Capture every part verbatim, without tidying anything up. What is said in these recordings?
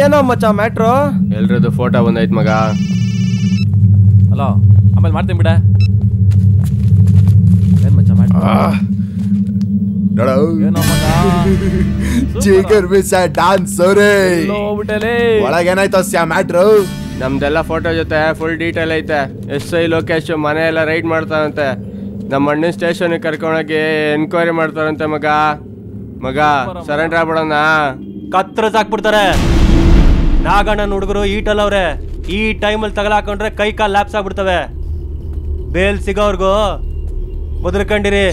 ಏನೋ ಮಚ್ಚ matter? ಎಲ್ರದ್ದು photo ಬಂದೈತ್ ಮಗ. ಹಲೋ, ಆಮೇಲೆ ಮಾಡ್ತೀನಿ ಬಿಡ. ಏನ್ ಮಚ್ಚ ಮ್ಯಾಟ್ರು? ಜಿಗರ್ ಮಿಸ್ ಡಾನ್ಸರೇ ಒಳಗೇನಾಯ್ತು ಸ್ಯಾ ಮ್ಯಾಟ್ರು? ನಮ್ದೆಲ್ಲ ಫೋಟೋ ಜೊತೆ ಫುಲ್ ಡೀಟೇಲ್ ಐತೆ. ಎಸ್ ಐ ಲೋಕೇಶ್ ಮನೆ ಎಲ್ಲ ರೈಡ್ ಮಾಡ್ತಾರಂತೆ. ನಮ್ಮ ಅಣ್ಣನ ಸ್ಟೇಷನ್ಗೆ ಕರ್ಕೊಂಡೋಗಿ ಎನ್ಕ್ವೈರಿ ಮಾಡ್ತಾರಂತೆ ಮಗ. ಮಗ ಸರೆಂಡರ್ ಆಗ್ಬಿಡೋಣ. ಕತ್ರಸ್ ಹಾಕ್ಬಿಡ್ತಾರೆ. ನಾಗಣ್ಣನ ಹುಡುಗರು ಈಟಲ್ಲವ್ರೆ. ಈ ಟೈಮಲ್ಲಿ ತಗಲಾಕೊಂಡ್ರೆ ಕೈ ಕಾಲು ಲ್ಯಾಪ್ಸ್ ಆಗ್ಬಿಡ್ತವೆ. ಬೇಲ್ ಸಿಗೋರ್ಗು ಬದುರ್ಕೊಂಡಿರಿ.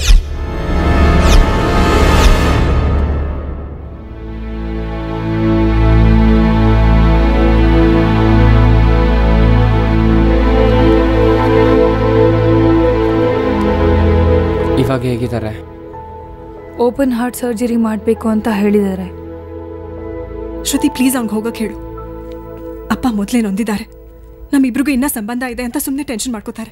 ಇವಾಗ ಹೇಗಿದ್ದಾರೆ? ಓಪನ್ ಹಾರ್ಟ್ ಸರ್ಜರಿ ಮಾಡಬೇಕು ಅಂತ ಹೇಳಿದ್ದಾರೆ. ಶ್ರುತಿ ಪ್ಲೀಸ್ ಅವ್ನಿಗೆ ಹೋಗಕ್ಕೆ ಹೇಳು. ಅಪ್ಪ ಮೊದಲೇ ನೊಂದಿದ್ದಾರೆ. ನಮ್ಮಿಬ್ರಿಗೂ ಇನ್ನೂ ಸಂಬಂಧ ಇದೆ ಅಂತ ಸುಮ್ಮನೆ ಟೆನ್ಷನ್ ಮಾಡ್ಕೋತಾರೆ.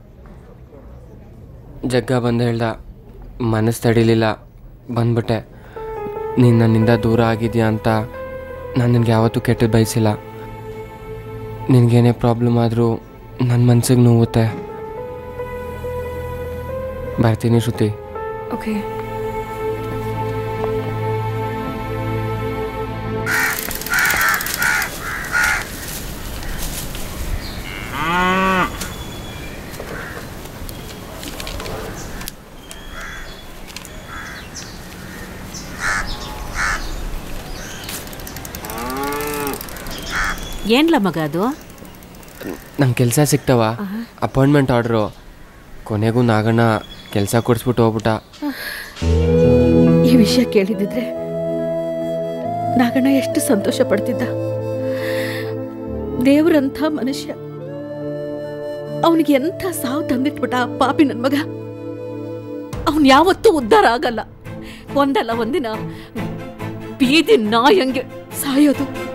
ಜಗ್ಗ ಬಂದು ಹೇಳ್ದ, ಮನಸ್ಸು ತಡಿಲಿಲ್ಲ, ಬಂದ್ಬಿಟ್ಟೆ. ನೀನು ನನ್ನಿಂದ ದೂರ ಆಗಿದೆಯಾ ಅಂತ ನಾನು ನಿನಗೆ ಯಾವತ್ತೂ ಕೆಟ್ಟದ್ದು ಬಯಸಿಲ್ಲ. ನಿನಗೇನೇ ಪ್ರಾಬ್ಲಮ್ ಆದರೂ ನನ್ನ ಮನ್ಸಿಗೆ ನೋವುತ್ತೆ. ಬರ್ತೀನಿ ಶ್ರುತಿ. ಓಕೆ. ಏನ್ಲ ಮಗ ಅದು? ನಂಗೆ ಕೆಲಸ ಸಿಕ್ತವ, ಅಪಾಯಿಂಟ್ಮೆಂಟ್ ಆರ್ಡ್ರು. ಕೊನೆಗೂ ನಾಗಣ್ಣ ಕೆಲಸ ಕೊಡಿಸ್ಬಿಟ್ಟು ಹೋಗ್ಬಿಟ್ಟ. ಈ ವಿಷಯ ಕೇಳಿದಿದ್ರೆ ನಾಗಣ್ಣ ಎಷ್ಟು ಸಂತೋಷ ಪಡ್ತಿದ್ದ. ದೇವರಂಥ ಮನುಷ್ಯ. ಅವನಿಗೆ ಎಂಥ ಸಾವು ತಂದಿಟ್ಬಿಟ್ಟ ಪಾಪಿ ನನ್ನ ಮಗ. ಅವನ್ ಯಾವತ್ತೂ ಉದ್ಧಾರ ಆಗಲ್ಲ. ಒಂದಲ್ಲ ಒಂದಿನ ಬೀದಿ ನಾಯಂಗೆ ಸಾಯೋದು.